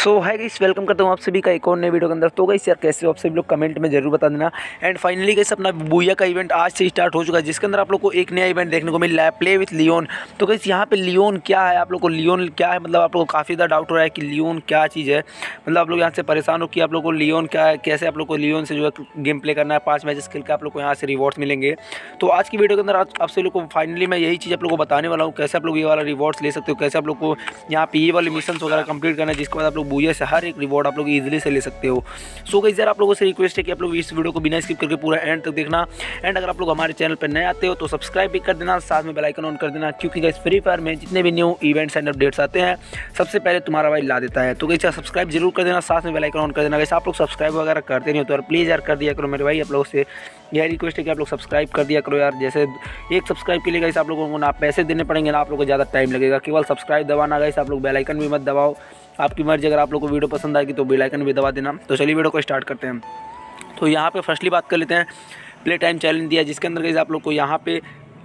सो है guys, welcome करता हूँ आप सभी का एक और नए वीडियो के अंदर। तो गाइस यार कैसे हो आप सभी लोग, कमेंट में जरूर बता देना। एंड फाइनली गाइस अपना बूया का इवेंट आज से स्टार्ट हो चुका है, जिसके अंदर आप लोग को एक नया इवेंट देखने को मिल रहा है, प्ले विथ लियोन। तो गाइस यहाँ पे लियोन क्या है, आप लोग को लियोन क्या है, मतलब आप लोग को काफ़ी ज़्यादा डाउट हो रहा है कि लियोन क्या चीज़ है। मतलब आप लोग यहाँ से परेशान हो कि आप लोग को लियोन क्या है, कैसे आप लोग को लियोन से जो है गेम प्ले करना है, 5 मैचेस खेल के आप लोग को यहाँ से रिवॉर्ड्स मिलेंगे। तो आज की वीडियो के अंदर आप सभी लोग को फाइनली मैं यही चीज़ आप लोग को बताने वाला हूँ, कैसे आप लोग ये वाला रिवॉर्ड्स ले सकते हो, कैसे आप लोग को यहाँ पे ये वाले मिशन वगैरह कंप्लीट करना है, जिसके बाद आप लोग बूया से हर एक रिवॉर्ड आप लोग इजीली से ले सकते हो। सो गाइस यार आप लोगों से रिक्वेस्ट है कि आप लोग इस वीडियो को बिना स्किप करके पूरा एंड तक देखना। एंड अगर आप लोग हमारे चैनल पर नए आते हो तो सब्सक्राइब भी कर देना, साथ में बेल आइकन ऑन कर देना, क्योंकि गाइस फ्री फायर में जितने भी न्यू इवेंट्स एंड अपडेट्स आते हैं सबसे पहले तुम्हारा भाई ला देता है। तो गाइस यार सब्सक्राइब जरूर कर देना, साथ में बेल आइकन ऑन कर देना। गाइस आप लोग सब्सक्राइब वगैरह करते नहीं हो तो यार प्लीज़ यार कर दिया करो मेरे भाई। आप लोगों से यह रिक्वेस्ट है कि आप लोग सब्सक्राइब कर दिया करो यार। जैसे एक सब्सक्राइब के लिए गाइस आप लोगों को ना पैसे देने पड़ेंगे ना आप लोगों को ज़्यादा टाइम लगेगा, केवल सब्सक्राइब दबाना। गाइस आप लोग बेल आइकन भी मत दबाओ, आपकी मर्जी। अगर आप लोग को वीडियो पसंद आएगी तो बेल आइकन भी दबा देना। तो चलिए वीडियो को स्टार्ट करते हैं। तो यहाँ पे फर्स्टली बात कर लेते हैं, प्ले टाइम चैलेंज दिया, जिसके अंदर गाइस आप लोग को यहाँ पे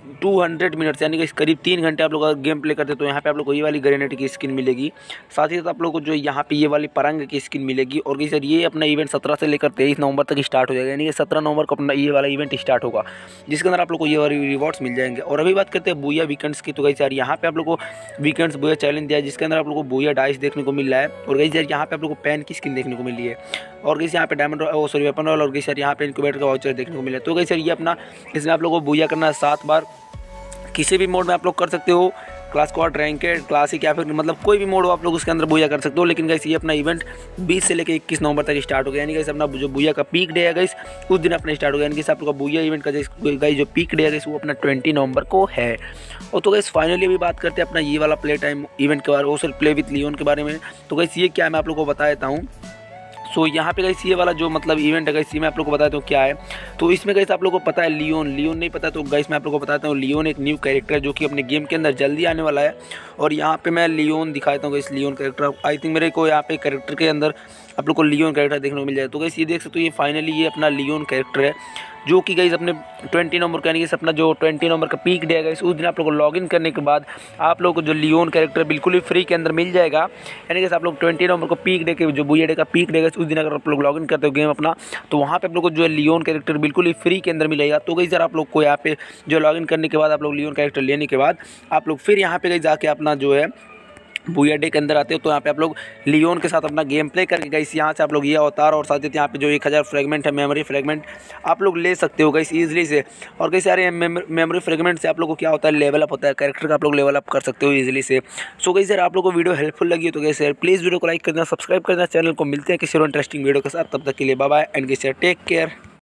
200 मिनट्स यानी कि करीब 3 घंटे आप लोग अगर गेम प्ले करते हैं तो यहाँ पे आप लोग को ये वाली ग्रेनेड की स्किन मिलेगी। साथ ही साथ आप लोग को जो यहाँ पे ये वाली परंग की स्किन मिलेगी। और गाइस ये अपना इवेंट 17 से लेकर 23 नवंबर तक स्टार्ट हो जाएगा, यानी कि 17 नवंबर को अपना ये वाला इवेंट स्टार्ट होगा, जिसके अंदर आप लोग को ये वाली रिवॉर्ड्स मिल जाएंगे। और अभी बात करते हैं बूया वीकेंड्स की। तो गाइस यार यहाँ पे आप लोग को वीकेंड्स बूया चैलेंज दिया है, जिसके अंदर आप लोग को बूया डाइस देखने को मिल रहा है। और गाइस यार यहाँ पे आप लोग को पैन की स्किन देखने को मिली है। और गाइस यहाँ पे डायमंड वेपन रॉयल, और गाइस यार यहाँ पे इनक्यूबेटर का वाउचर देखने को मिला है। तो गाइस यार ये अपना इसमें आप लोग को बूया करना है 7 बार, किसी भी मोड में आप लोग कर सकते हो, क्लास स्क्वाड, रैंकेड, क्लासिक, या फिर मतलब कोई भी मोड हो आप लोग उसके अंदर बूया कर सकते हो। लेकिन गाइस ये अपना इवेंट 20 से लेकर 21 नवंबर तक स्टार्ट हो गया, यानी गाइस अपना जो बूया का पीक डे है गाइस उस दिन अपना स्टार्ट हो गया। यानी कि आप लोग का बूया इवेंट का गाइस जो पीक डे है गाइस वो अपना 20 नवंबर को है। और तो गाइस फाइनली अभी बात करते हैं अपना ये वाला प्ले टाइम इवेंट के बारे में, वो सिर्फ प्ले विथ लियोन के बारे में। तो गाइस ये क्या है मैं आप लोग को बता देता हूँ। सो यहाँ पे गाइस ये वाला जो मतलब इवेंट है गाइस ये मैं आप लोग को बताता हूँ क्या है। तो इसमें गाइस आप लोग को पता है लियोन नहीं पता तो गाइस मैं आप लोग को बताता हूँ, लियोन एक न्यू कैरेक्टर है जो कि अपने गेम के अंदर जल्दी आने वाला है। और यहाँ पे मैं लियोन दिखाता हूँ guys, Leon character I think मेरे को यहाँ पे कैरेक्टर के अंदर आप लोग को लियोन कैरेक्टर देखने को मिल जाए। तो गाइस ये देख सकते हो, ये फाइनली ये अपना लियोन कैरेक्टर है जो कि गाइस अपने 20 नवंबर का यानी कि अपना जो 20 नवंबर का पीक डे है गाइस उस दिन आप लोग को लॉगिन करने के बाद आप लोग को जो लियोन कैरेक्टर बिल्कुल ही फ्री के अंदर मिल जाएगा। यानी कि आप लोग 20 नवंबर को पीक डे के जो बूया डे का पीक डे उस दिन अगर आप लोग लॉगिन करते हो गेम अपना, तो वहाँ पे आप लोग को जो है लियोन कैरेक्टर बिल्कुल ही फ्री के अंदर मिलेगा। तो गाइस यार आप लोग को यहाँ पे जो लॉगिन करने के बाद आप लोग लियोन कैरेक्टर लेने के बाद आप लोग फिर यहाँ पे गाइस जाके अपना जो है बूया डे के अंदर आते हो, तो यहाँ पे आप लोग लियोन के साथ अपना गेम प्ले करके गाइस यहाँ से आप लोग ये अवतार और साथ ही यहाँ पे जो 1000 फ्रेगमेंट है, मेमोरी फ्रेगमेंट आप लोग ले सकते हो गाइस ईजिली से। और गाइस यार मेमोरी फ्रेगमेंट से आप लोग को क्या होता है, लेवल अप होता है, कैरेक्टर का आप लोग लेवल अप कर सकते हो ईजिली से। सो गाइस यार आप लोग को वीडियो हेल्पफुल लगी तो गाइस यार प्लीज़ वीडियो को लाइक करना, सब्सक्राइब करना, चैनल को मिलते हैं किसी और इंटरेस्टिंग वीडियो के साथ। तब तक के लिए बाय बाय एंड गाइस यार टेक केयर।